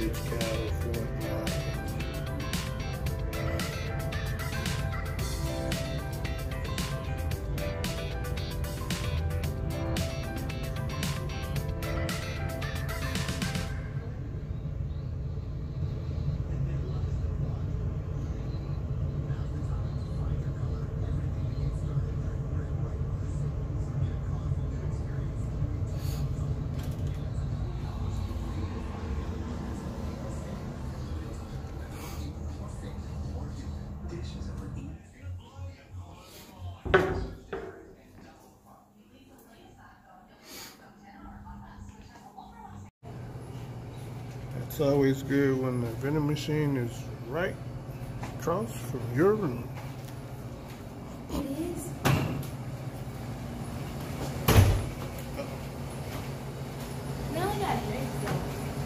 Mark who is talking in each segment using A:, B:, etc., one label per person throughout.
A: California. It's always good when the vending machine is right across from your room.
B: It is. We only got drinks though.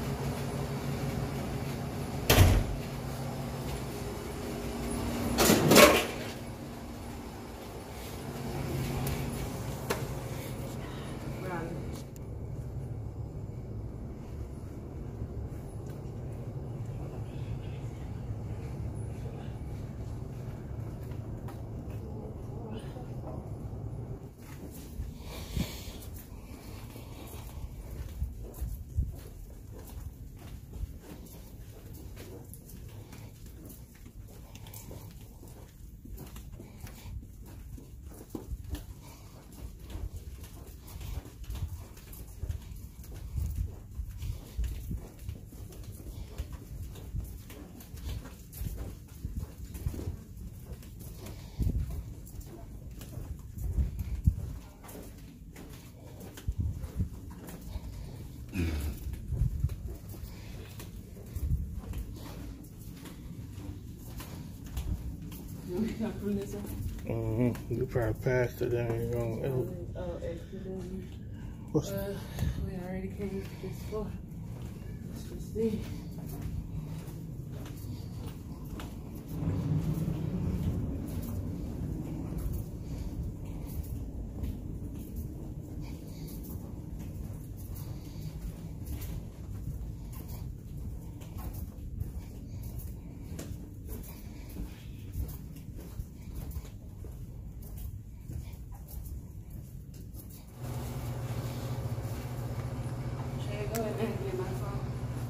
B: You probably passed it, then you're going to. What's
C: we already came to this far. Let's just see. Go ahead and get my phone.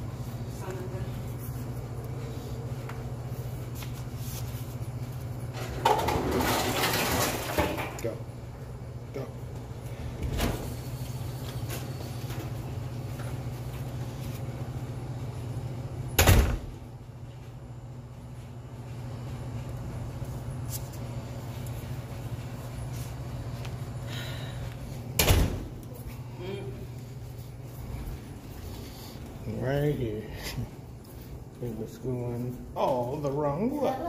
A: Go. Go. Right here. It was going all the wrong way.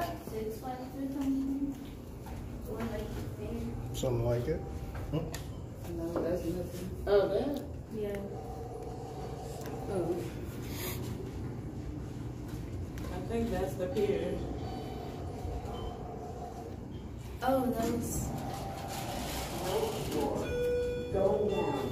A: Something like it.
C: No, that's nothing. Oh, that?
B: Yeah.
C: Oh. I think that's the pier.
B: Oh, those.
C: Go down.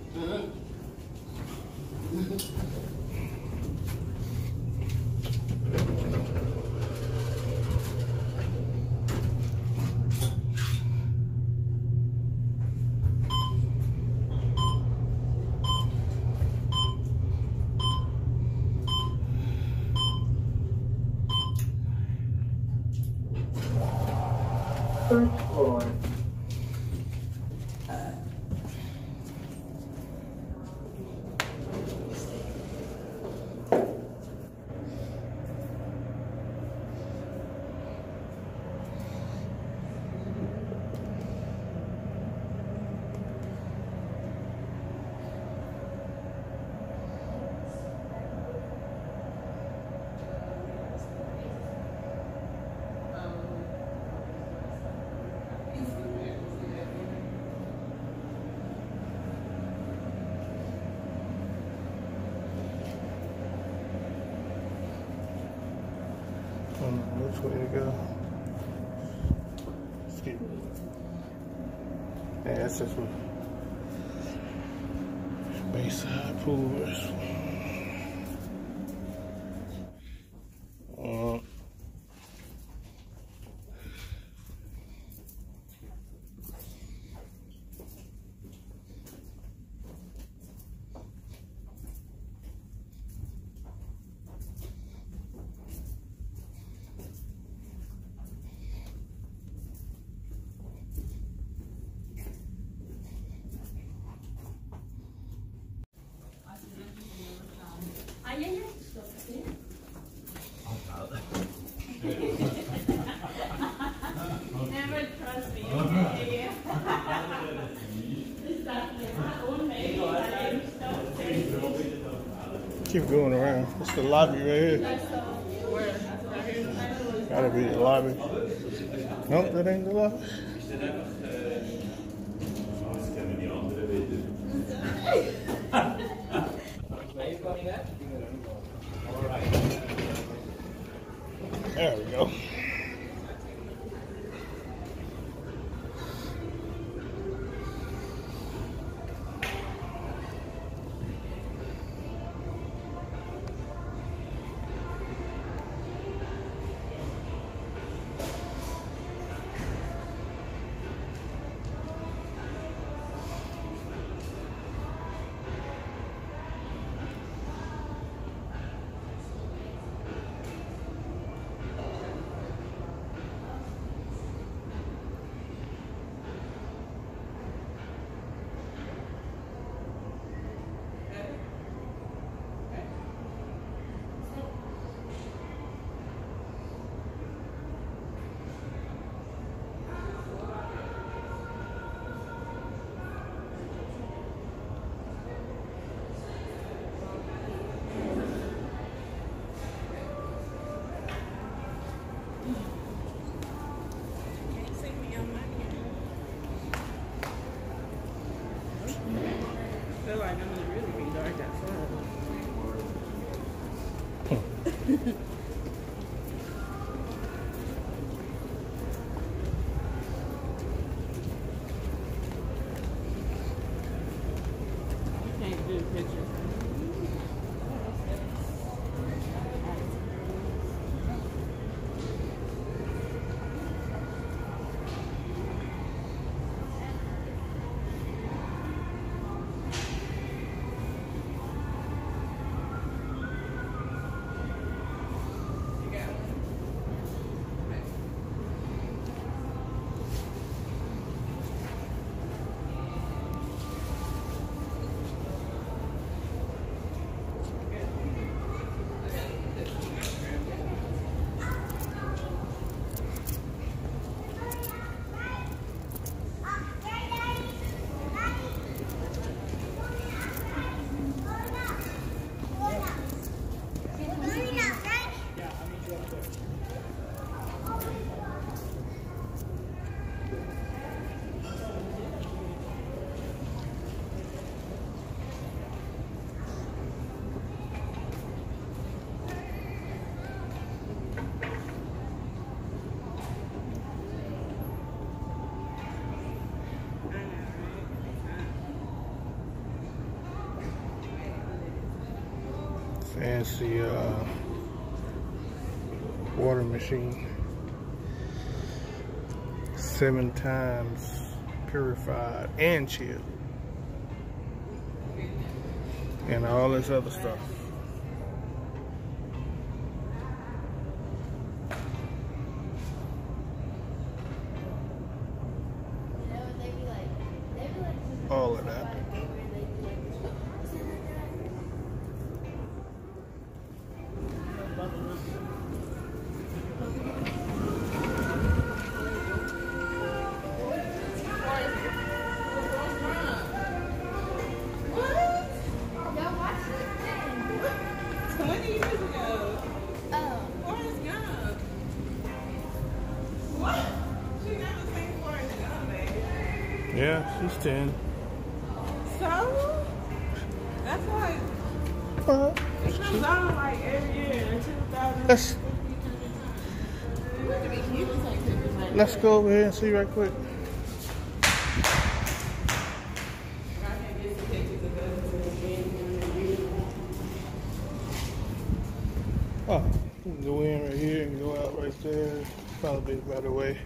D: First floor.
A: Which way to go? Excuse me. Yeah, that's just what Bayside Pool is. Keep going around. It's the lobby right here. Gotta be the lobby. Nope, that ain't the lobby. There we go.
C: Feel like I'm gonna really be dark outside. You can't do pictures.
A: Fancy water machine. 7 times purified and chilled. And all this other stuff. All of that. Yeah, she's 10.
C: So? That's like, it comes out like every year in 2000.
A: Let's go over here and see right quick. Oh, you can go in right here and go out right there. Probably a better way.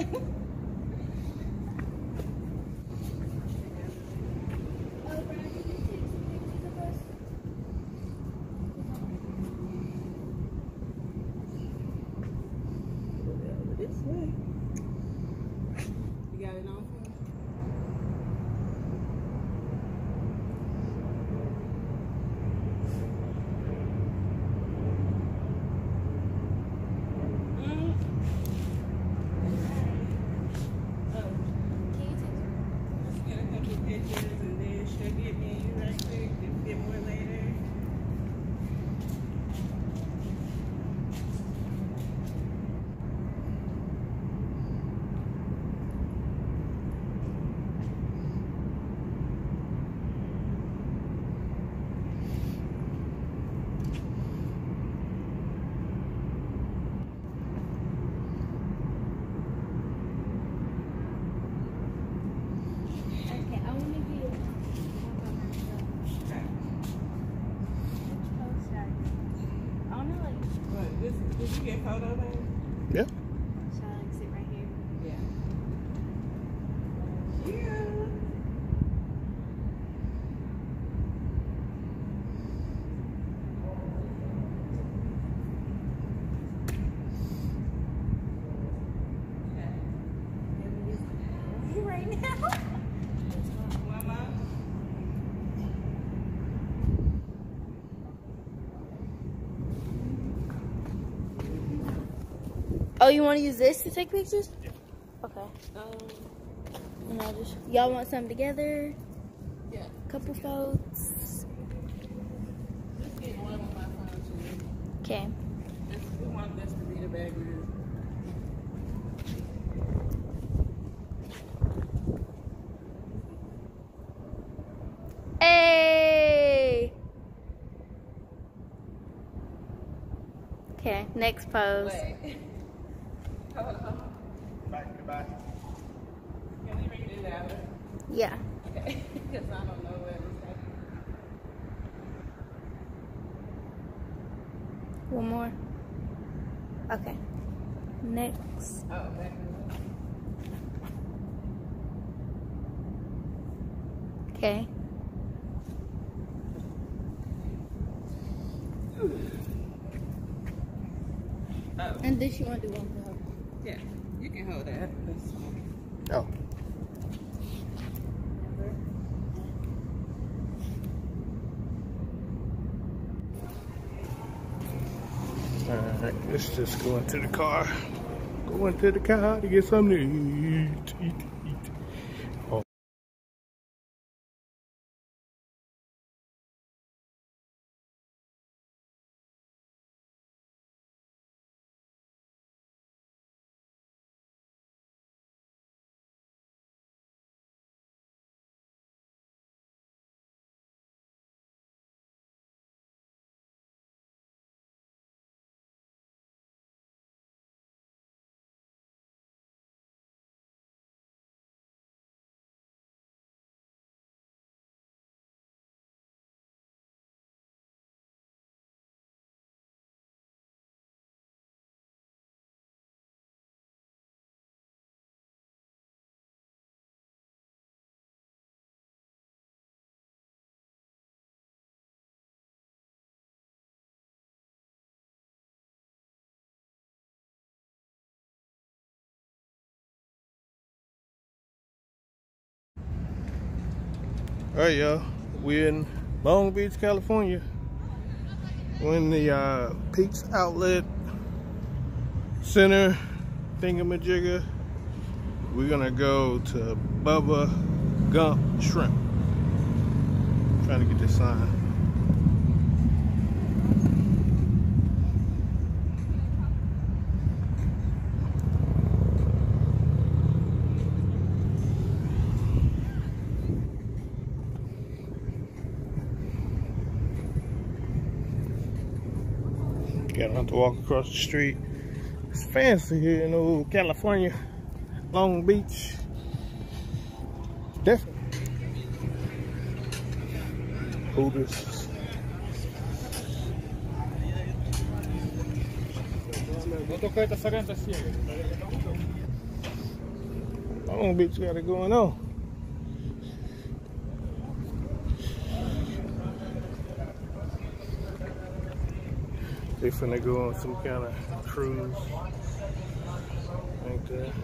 C: This way. You got it on? Did you get photos in?
A: Yeah.
C: Shall I sit right here? Yeah. Yeah. Right now. Mama.
E: Oh, you want to use this to take pictures?
A: Yeah.
E: Okay. And I'll just, y'all want some together?
C: Yeah.
E: Couple photos.
C: Let's get one with my phone too.
E: Okay.
C: We want this to be the background.
E: Hey! Okay, next pose.
C: Wait. Hold on.
A: Goodbye.
C: Can we read it out?
E: Yeah.
C: Okay. Because I don't know where it's at.
E: One more. Okay. Next.
C: Oh, background.
E: Okay.
C: Oh.
E: And this you want to do one for her?
C: Yeah. You can hold that. That's fine.
A: Oh. Alright, let's just go into the car. Go into the car to get something to eat. Oh. Alright, y'all. We're in Long Beach, California. We're in the Peaks Outlet Center thingamajigger. We're gonna go to Bubba Gump Shrimp. Trying to get this sign. Gotta have to walk across the street. It's fancy here in old California, Long Beach. Definitely. Hooters. Long Beach got it going on. They finna go on some kind of cruise. Ain't that?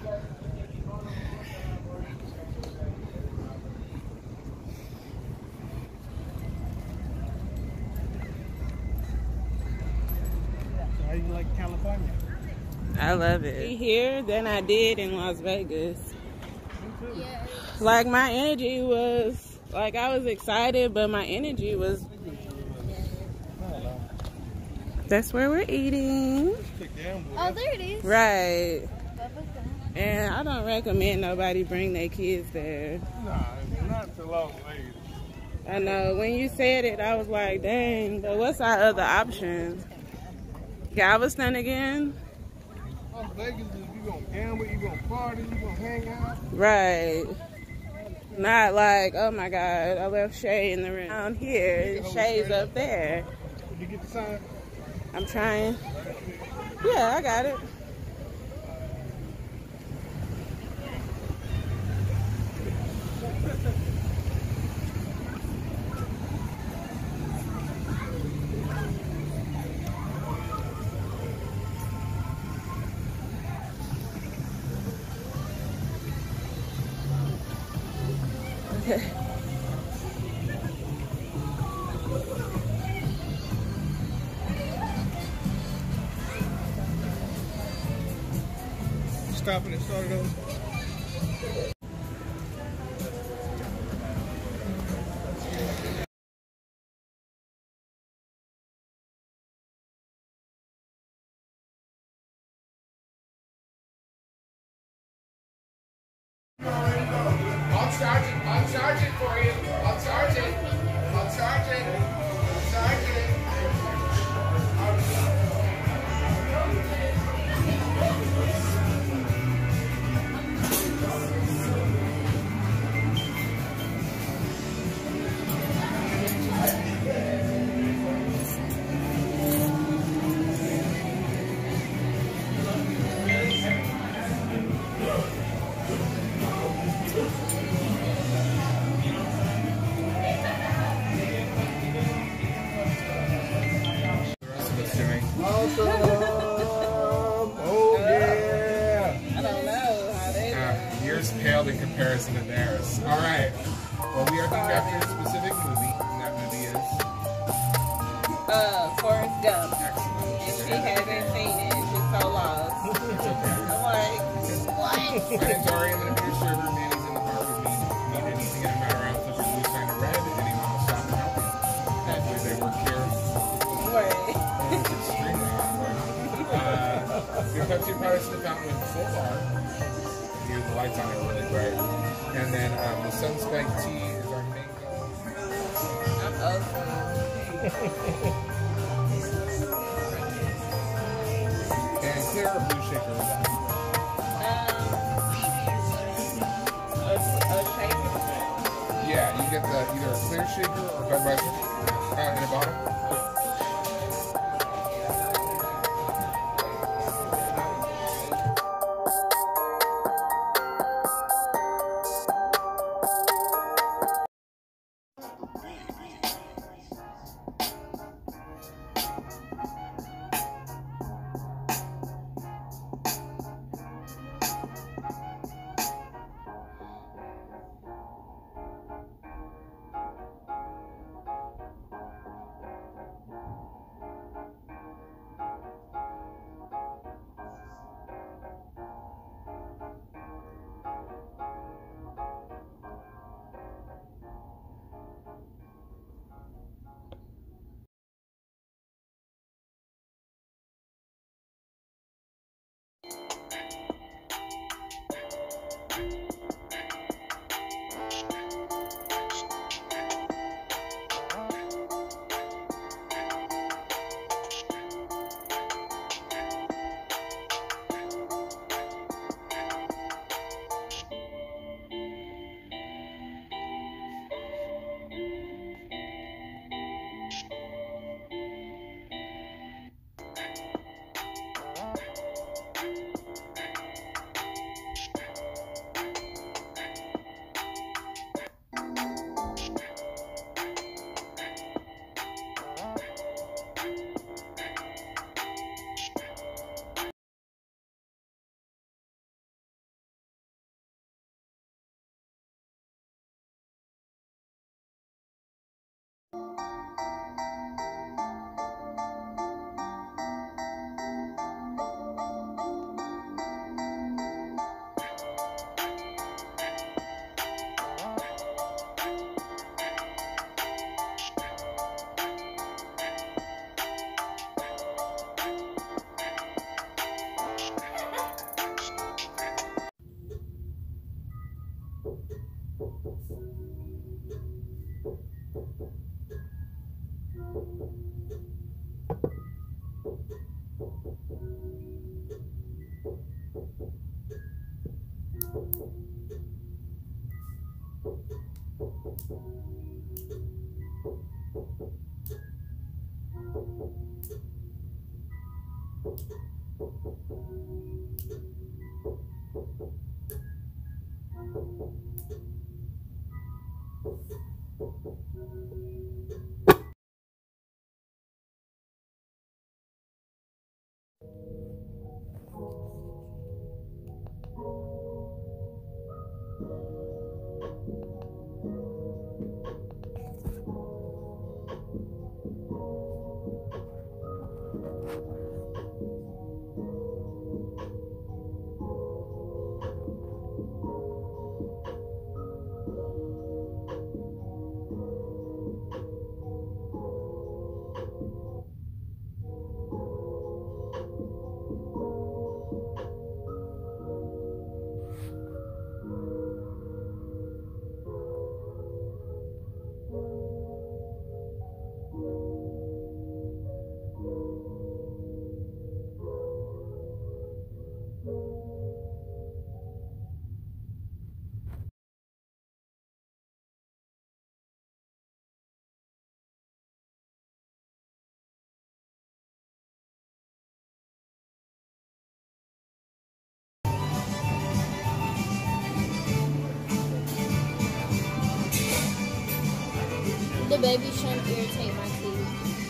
A: How you like California?
B: I love it. Here than I did in Las Vegas. Like my energy was, like I was excited, but my energy was. That's where we're eating.
E: Oh, there it is.
B: Right. And I don't recommend nobody bring their kids there.
A: Nah, not to Las Vegas.
B: I know, when you said it, I was like, dang, but what's our other option? Galveston again?
A: Las Vegas is you gonna gamble, you gonna party, you gonna hang out.
B: Right. Not like, oh my God, I left Shay in the room. Down here, and Shay's up there.
A: Did you get the sign?
B: I'm trying. Yeah, I got it. Okay.
A: Stopping and started over.
F: I'll charge it for you. I'll charge it. I'll charge it. I'll charge it.
A: Oh yeah!
B: I don't know how they
F: Yours paled in comparison to theirs. All right. Well, we are thinking after a specific movie, and that movie is
B: Forrest Gump.
F: excellent.
B: And she hasn't seen it. She's so lost.
F: It's okay.
B: I'm like, what?
F: My name's Ari. I'm going to be your server. Manny's in the car with me. Need anything in a matter out, such as blue sign or red, anyone will stop and help you. Hopefully they work here.
B: Wait.
F: It's extremely awkward. Your Pepsi products in the fountain with full bar. Here, the lights on are really bright. And then the Sunspike tea is our mango.
B: I'm open.
F: And clear or blue shaker with that.
B: A shaker.
F: Yeah, you get the either a clear shaker or Budweiser in a bottle.
E: The baby shrimp irritate my teeth.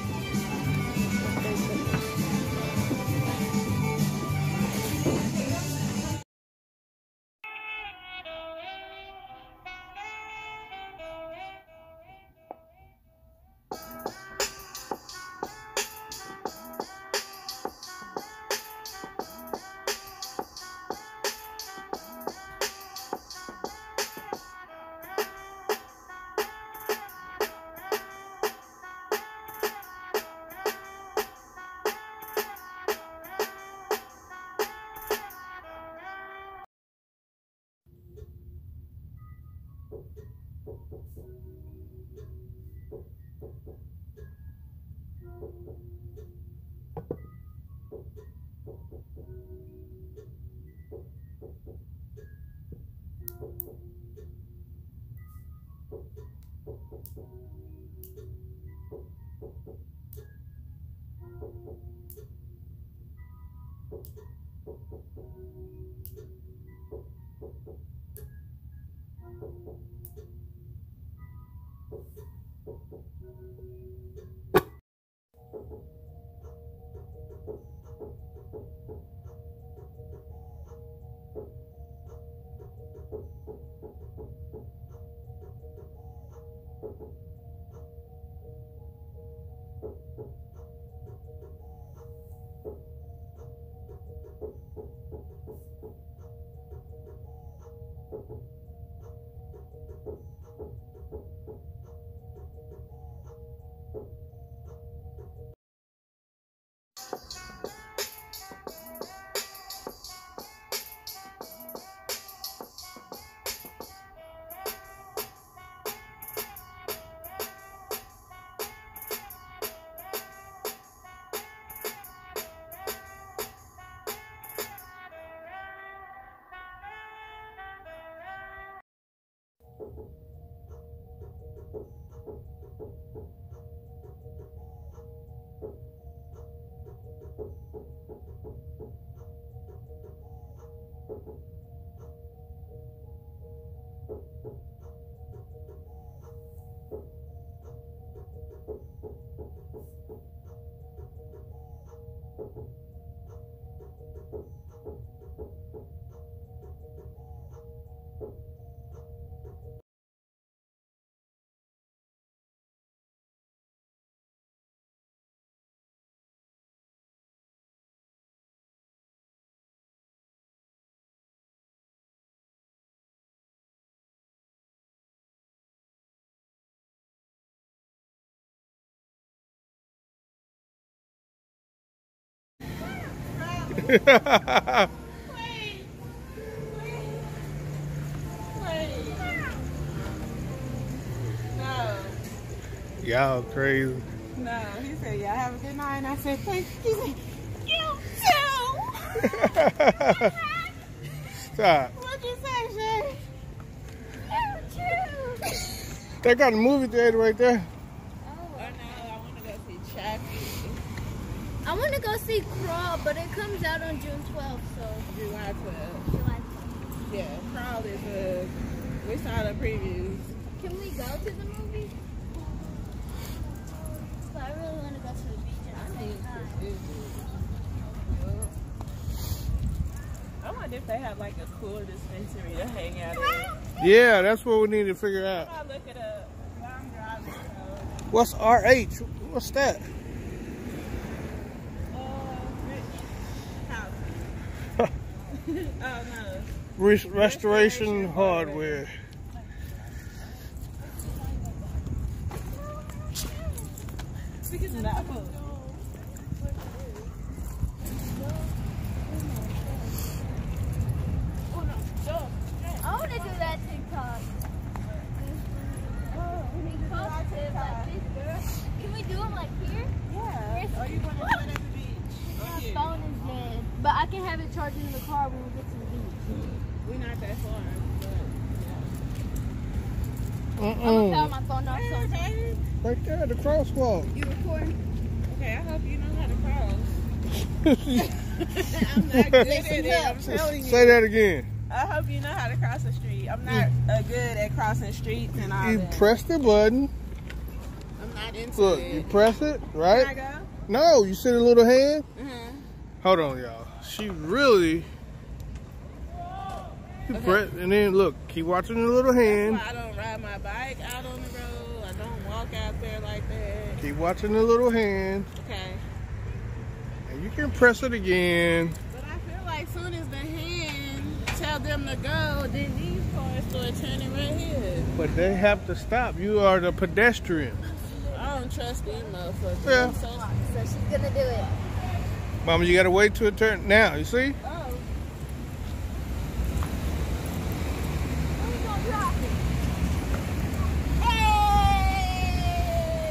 B: Wait. No.
A: Y'all crazy.
B: No, he said, y'all have a good night. And I said, thanks. He said, you too.
A: Stop.
B: What'd you say, Shay? You too.
A: They got a movie theater right there.
B: Oh, no, I want to go see Chappie.
E: I want to go see Crawl, but it comes out on June 12th, so.
B: July 12th.
E: July 12th.
B: Yeah, Crawl is we saw the previews.
E: Can we go to the movie? So I really want to go to the beach.
B: I wonder if they have like a cool dispensary to hang out in.
A: Yeah, that's what we need to figure out.
B: I'll look it up. I'm driving, so.
A: What's RH? What's that?
B: Oh no.
A: Restoration hardware.
E: I want to do that TikTok. Can we do them like here?
B: Yeah. Or you want to do it at the beach?
E: My phone is dead, but I can have it charged in the car when we get to the beach.
B: We're not that far, but
E: I'm gonna tell my phone off sometime.
A: Right there, the crosswalk.
E: You recording?
B: okay, I hope you know how to cross. I'm not good at it, I'm telling you.
A: Say that again.
B: I hope you know how to cross the street. I'm not good at crossing streets and all
A: You
B: that.
A: press the button.
B: I'm not into
A: Look,
B: it.
A: you press it,
B: Can I
A: right?
B: go?
A: No, you see the little hand?
B: Mm-hmm.
A: Hold on, y'all. She really. You press, and then look, keep watching the little hand.
B: That's why I don't ride my bike out on the road. I don't walk out there like that.
A: Keep watching the little hand.
B: Okay.
A: And you can press it again.
B: But I feel like soon as the hand tell them to go, then these cars start turning right here.
A: But they have to stop. You are the pedestrian.
B: I don't trust these motherfuckers.
A: Yeah.
B: I'm so
E: So she's gonna do it.
A: Mama, you gotta wait till it turn. Now, you see?
B: oh.
E: Where we gonna drop it? Hey!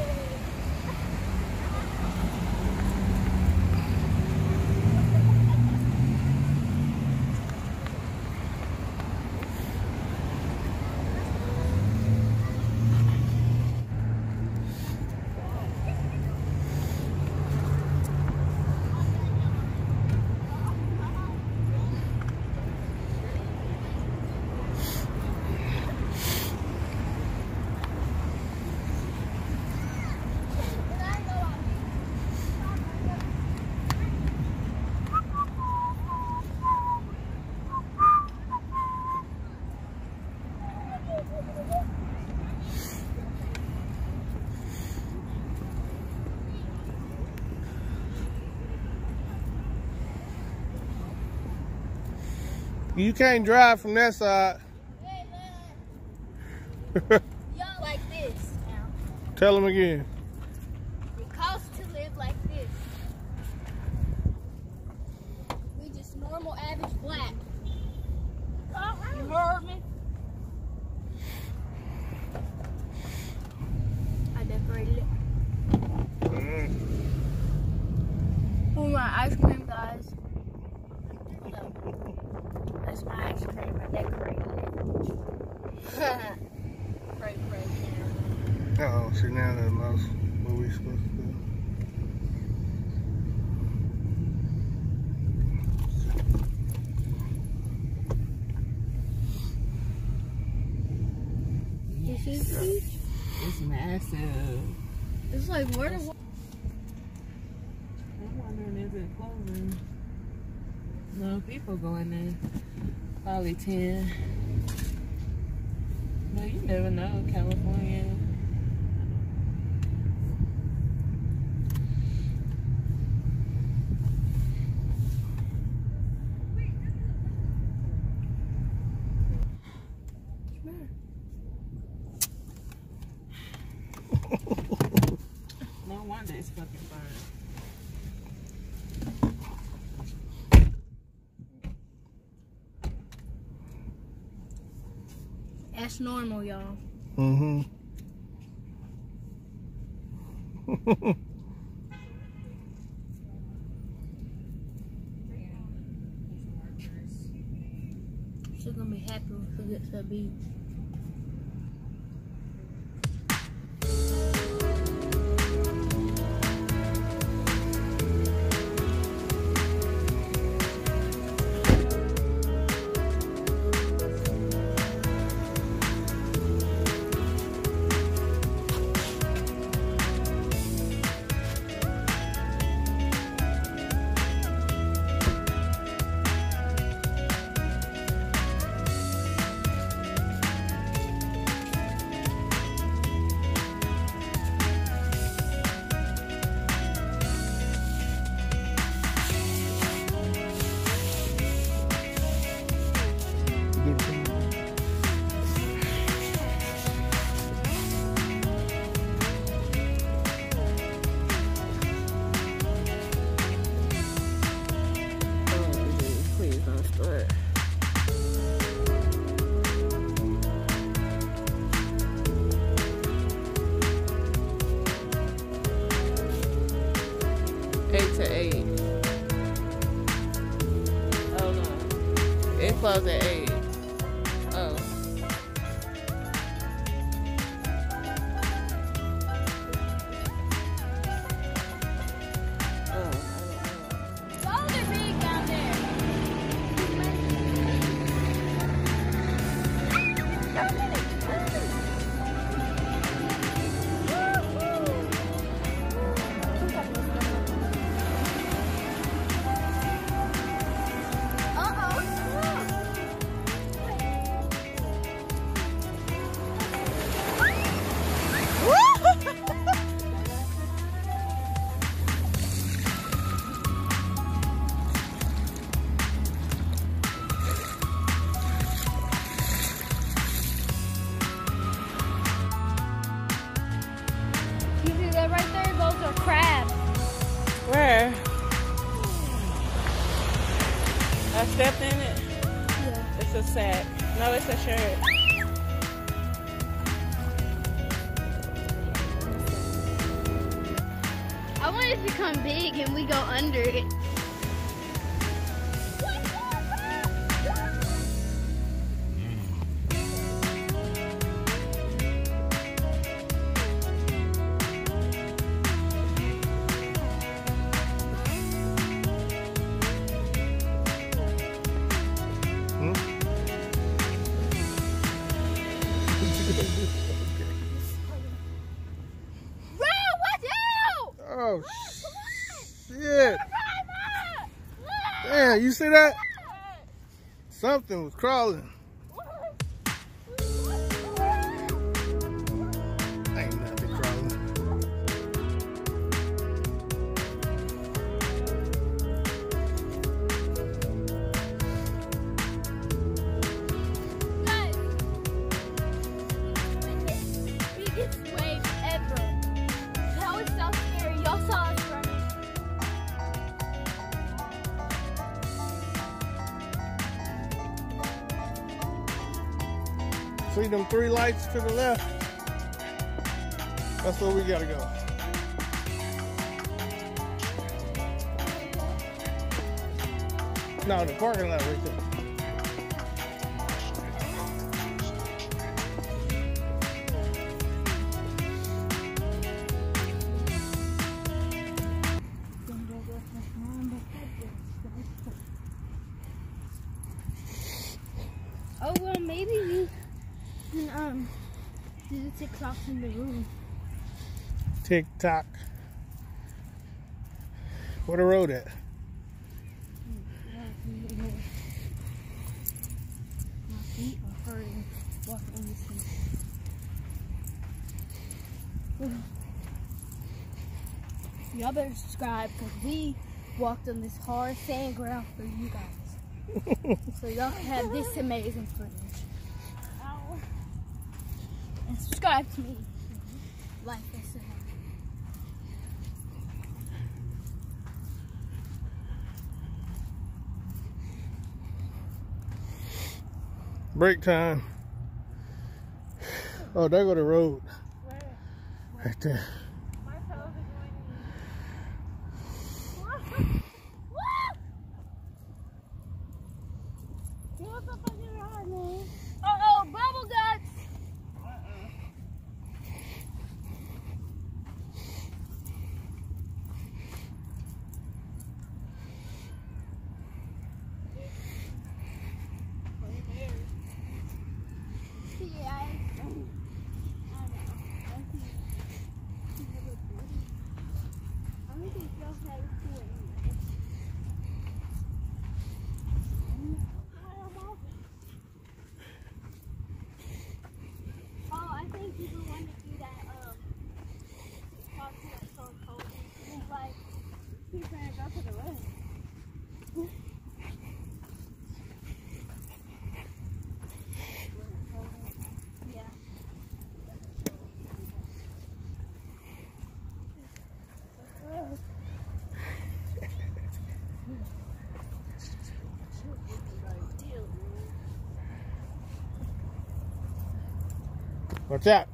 A: You can't drive from that side.
E: Y'all like this now.
A: Tell them again.
E: It costs to live like this. We just normal, average black. You heard me? I decorated it. Oh, my ice cream, guys. That's my ice cream. I decorated it.
A: Uh-oh, see now that mouse. What we supposed to do?
E: You see?
B: It's massive.
E: It's like where the
B: I'm wondering, is it closing? No people going there. Probably 10. But you never know, California. No wonder it's fucking burned.
E: That's normal, y'all.
A: Mm-hmm.
E: She's gonna be happy when she gets to the beach.
B: 8 to 8. Oh no. It closed at 8. Oh. Where? I stepped in it? Yeah. It's a sack. No, it's a shirt.
E: I want it to become big and we go under it.
A: Oh, shit. Damn, you see that? Something was crawling. Ain't nothing crawling.
E: Biggest wave ever. That was so scary. Y'all saw us running.
A: See them 3 lights to the left? That's where we gotta go. No, the parking lot right there.
E: Oh well, maybe we can do the TikToks in the room.
A: TikTok. Where the road at?
E: My feet are hurting walking on this thing. Y'all better subscribe because we walked on this hard sand ground for you guys. So y'all can have this amazing footage. And subscribe to me. Like this.
A: Break time. Oh, there go the road.
B: Where?
A: Right there.
B: My toes are going in.
E: Uh-oh, bubble guts!
A: Watch out.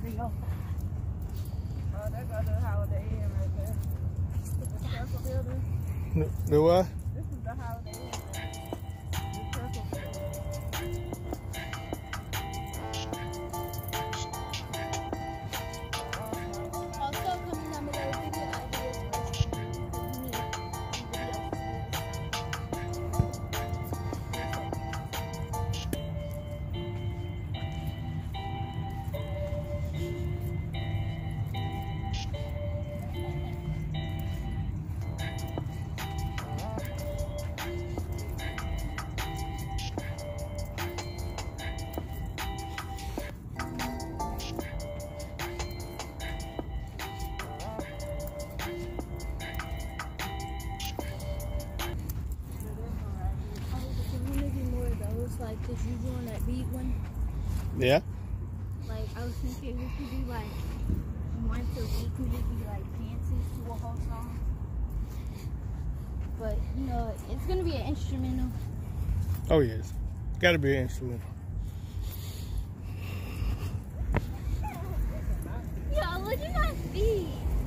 E: There you go.
B: Oh, there goes the Holiday Inn right there. The Circle Building.
A: The what?
B: This is the Holiday Inn. The Circle Building.
E: Also, coming down below, video ideas for me. Like the usual one, that beat one.
A: Yeah.
E: Like I was thinking we could do like once a week, we could do like dances to a whole song. But you know, it's gonna be an instrumental.
A: Oh yes. Gotta be an instrumental.
E: Yeah, look at my feet.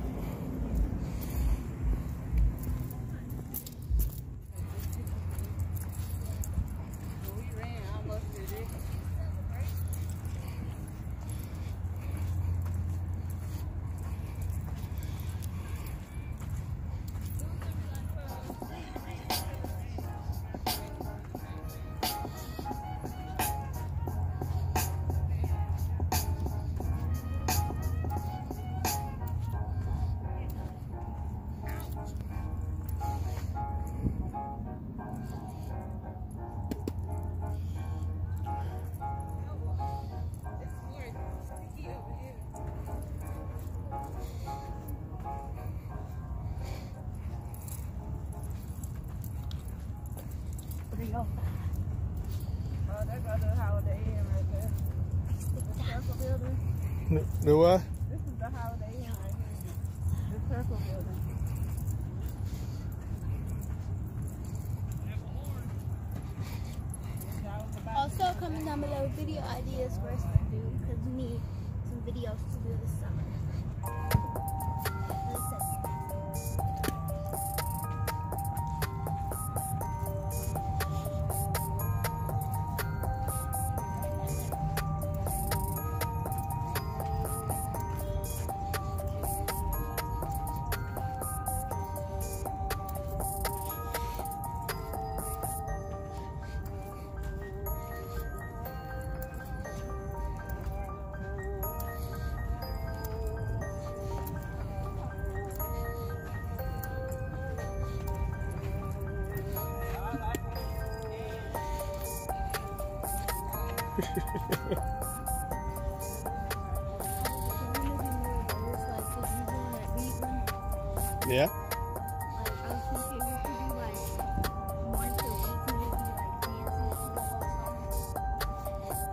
E: There you go.
B: Oh, there goes the Holiday Inn right there. The Circle Building.
A: The what?
B: This is the Holiday Inn right here. The Circle Building.
E: Also, comment down below video ideas for us to do because we need some videos to do this summer.
A: Yeah.
E: Like I was thinking we could do like once a week, maybe like dances to the whole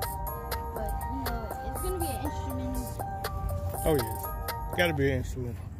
E: song. But you know, it's gonna be an instrumental.
A: Oh yes. Gotta be an instrumental.